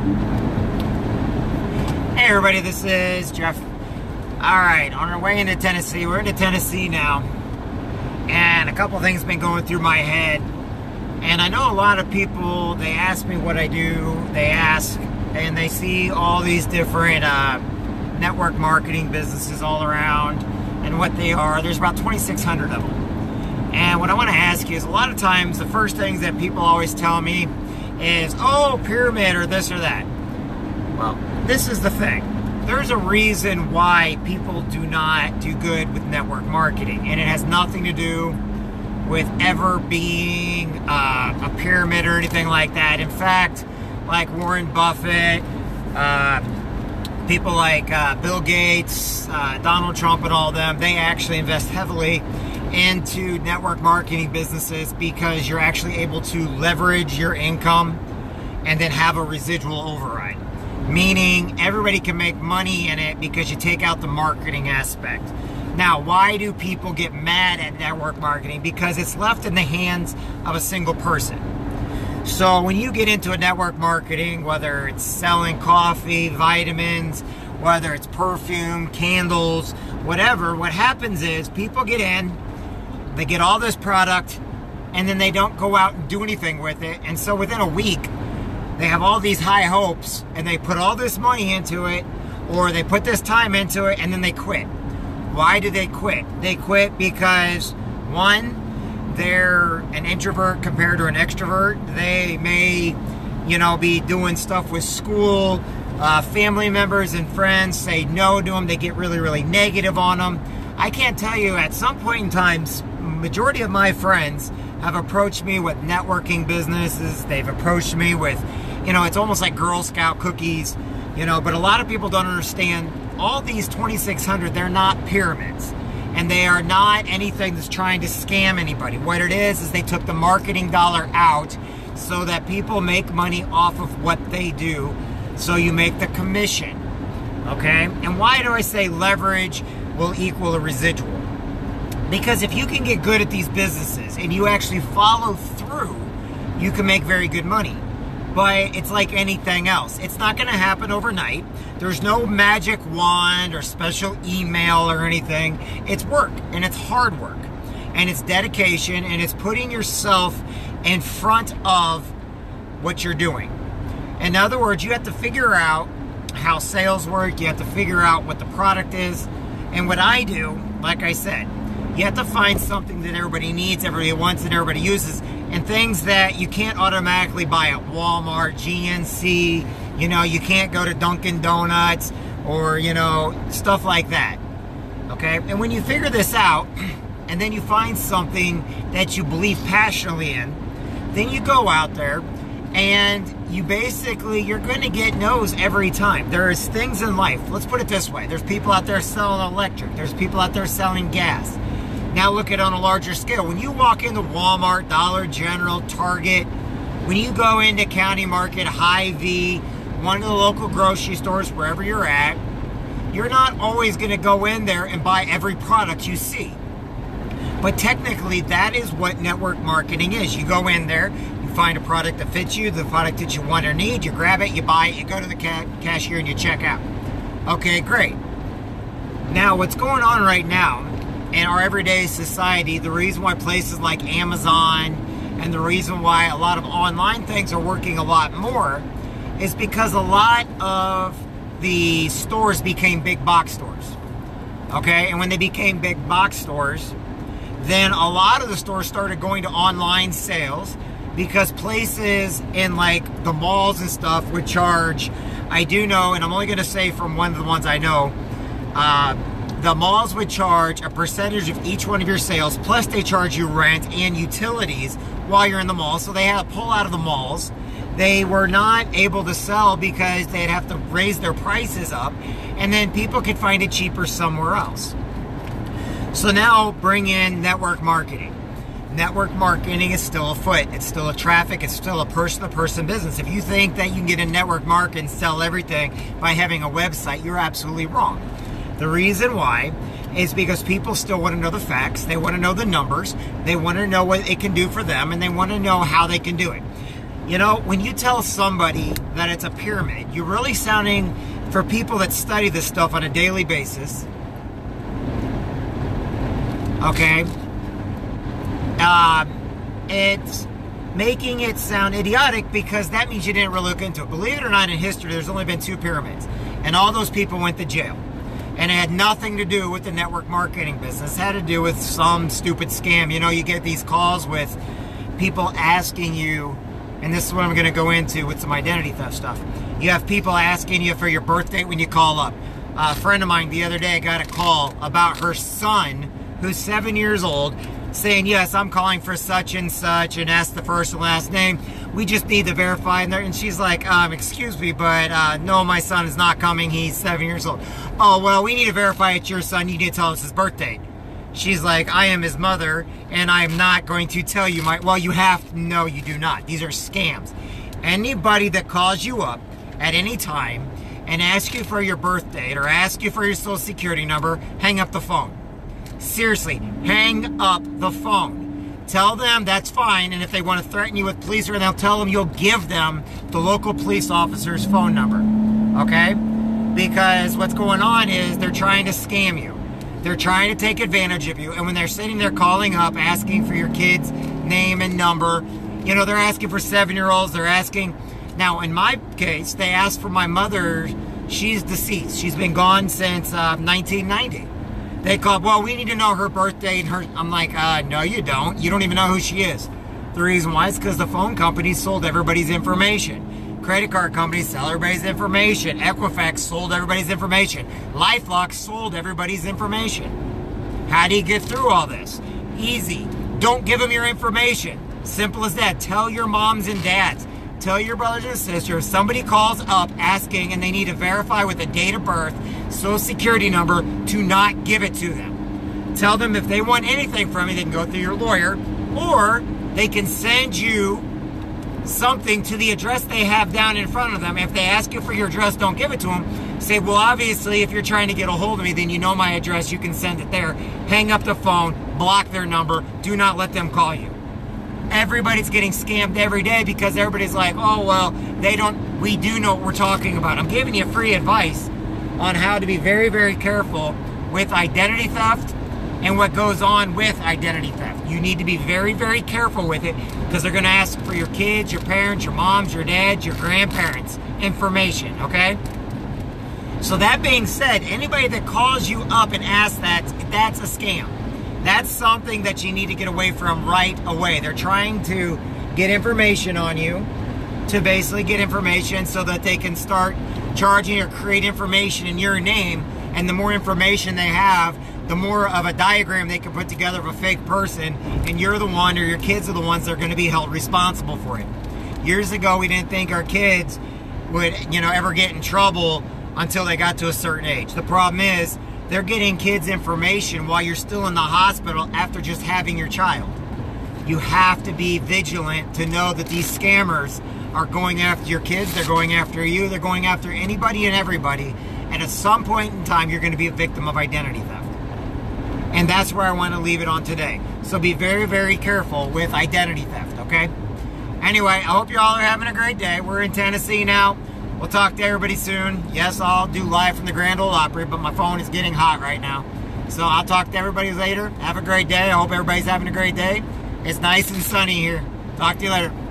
Hey everybody, this is Jeff. Alright, on our way into Tennessee. We're into Tennessee now. And a couple things been going through my head. And I know a lot of people, they ask me what I do. They ask, and they see all these different network marketing businesses all around and what they are. There's about 2,600 of them. And what I want to ask you is, a lot of times the first things that people always tell me is, oh, pyramid or this or that. Well, this is the thing. There's a reason why people do not do good with network marketing, and it has nothing to do with ever being a pyramid or anything like that. In fact, like Warren Buffett, people like Bill Gates, Donald Trump and all them, they actually invest heavily into network marketing businesses because you're actually able to leverage your income and then have a residual override. Meaning everybody can make money in it because you take out the marketing aspect. Now, why do people get mad at network marketing? Because it's left in the hands of a single person. So when you get into a network marketing, whether it's selling coffee, vitamins, whether it's perfume, candles, whatever, what happens is people get in, they get all this product, and then they don't go out and do anything with it. And so within a week, they have all these high hopes, and they put all this money into it, or they put this time into it, and then they quit. Why do they quit? They quit because, one, they're an introvert compared to an extrovert. They may, be doing stuff with school. Family members and friends say no to them. They get really, really negative on them. I can't tell you, at some point in time, majority of my friends have approached me with networking businesses. They've approached me with, it's almost like Girl Scout cookies, but a lot of people don't understand all these 2,600, they're not pyramids. And they are not anything that's trying to scam anybody. What it is they took the marketing dollar out so that people make money off of what they do. So you make the commission, okay? And why do I say leverage will equal a residual? Because if you can get good at these businesses and you actually follow through, you can make very good money. But it's like anything else. It's not going to happen overnight. There's no magic wand or special email or anything. It's work, and it's hard work, and it's dedication, and it's putting yourself in front of what you're doing. In other words, you have to figure out how sales work. You have to figure out what the product is. And what I do, like I said, you have to find something that everybody needs, everybody wants, and everybody uses, and things that you can't automatically buy at Walmart, GNC, you can't go to Dunkin' Donuts or, stuff like that, okay? And when you figure this out, and then you find something that you believe passionately in, then you go out there and you're going to get no's every time. There's things in life, let's put it this way, there's people out there selling electric, there's people out there selling gas. Now look at it on a larger scale. When you walk into Walmart, Dollar General, Target, when you go into County Market, Hy-Vee, one of the local grocery stores, wherever you're at, you're not always going to go in there and buy every product you see. But technically, that is what network marketing is. You go in there, you find a product that fits you, the product that you want or need, you grab it, you buy it, you go to the cashier, and you check out. Okay, great. Now, what's going on right now in our everyday society, the reason why places like Amazon and the reason why a lot of online things are working a lot more is because a lot of the stores became big box stores. Okay, and when they became big box stores, then a lot of the stores started going to online sales because places in like the malls and stuff would charge, I do know, and I'm only going to say from one of the ones I know, the malls would charge a percentage of each one of your sales, plus they charge you rent and utilities while you're in the mall. So they had to pull out of the malls. They were not able to sell because they'd have to raise their prices up, and then people could find it cheaper somewhere else. So now bring in network marketing. Network marketing is still afoot. It's still a traffic. It's still a person-to-person business. If you think that you can get a network market and sell everything by having a website, you're absolutely wrong. The reason why is because people still want to know the facts. They want to know the numbers. They want to know what it can do for them, and they want to know how they can do it. You know, when you tell somebody that it's a pyramid, you're really sounding, for people that study this stuff on a daily basis, okay, it's making it sound idiotic, because that means you didn't really look into it. Believe it or not, in history, there's only been 2 pyramids, and all those people went to jail. And it had nothing to do with the network marketing business. It had to do with some stupid scam. You know, you get these calls with people asking you, and this is what I'm going to go into with some identity theft stuff. You have people asking you for your birth date when you call up. A friend of mine the other day got a call about her son, who's 7 years old, saying, yes, I'm calling for such and ask the first and last name. We just need to verify. And she's like, excuse me, but no, my son is not coming. He's 7 years old. Oh, well, we need to verify it's your son. You need to tell us his birth date. She's like, I am his mother, and I'm not going to tell you well, you have to. No, you do not. These are scams. Anybody that calls you up at any time and asks you for your birth date or asks you for your social security number, hang up the phone. Seriously, hang up the phone. Tell them that's fine, and if they want to threaten you with police, or they'll tell them you'll give them the local police officer's phone number, okay? Because what's going on is they're trying to scam you. They're trying to take advantage of you, and when they're sitting there calling up, asking for your kid's name and number, you know, they're asking for 7-year-olds, they're asking. Now, in my case, they asked for my mother. She's deceased. She's been gone since 1990. They called, well, we need to know her birthday and her. I'm like, no, you don't. You don't even know who she is. The reason why is because the phone companies sold everybody's information. Credit card companies sell everybody's information. Equifax sold everybody's information. LifeLock sold everybody's information. How do you get through all this? Easy. Don't give them your information. Simple as that. Tell your moms and dads. Tell your brothers and sisters, if somebody calls up asking and they need to verify with a date of birth, social security number, to not give it to them. Tell them if they want anything from you, they can go through your lawyer, or they can send you something to the address they have down in front of them. If they ask you for your address, don't give it to them. Say, well, obviously, if you're trying to get a hold of me, then you know my address, you can send it there. Hang up the phone, block their number, do not let them call you. Everybody's getting scammed every day because everybody's like, oh, well, we do know what we're talking about. I'm giving you free advice on how to be very, very careful with identity theft and what goes on with identity theft. You need to be very, very careful with it, because they're going to ask for your kids, your parents, your moms, your dads, your grandparents information, okay? So that being said, anybody that calls you up and asks that, that's a scam. That's something that you need to get away from right away. They're trying to get information on you, to basically get information so that they can start charging or create information in your name. And the more information they have, the more of a diagram they can put together of a fake person, and you're the one, or your kids are the ones that are going to be held responsible for it. Years ago, we didn't think our kids would, ever get in trouble until they got to a certain age. The problem is, they're getting kids information while you're still in the hospital after just having your child. You have to be vigilant to know that these scammers are going after your kids, they're going after you, they're going after anybody and everybody, and at some point in time, you're going to be a victim of identity theft. And that's where I want to leave it on today. So be very, very careful with identity theft, okay? Anyway, I hope you all are having a great day. We're in Tennessee now. We'll talk to everybody soon. Yes, I'll do live from the Grand Ole Opry, but my phone is getting hot right now. So I'll talk to everybody later. Have a great day. I hope everybody's having a great day. It's nice and sunny here. Talk to you later.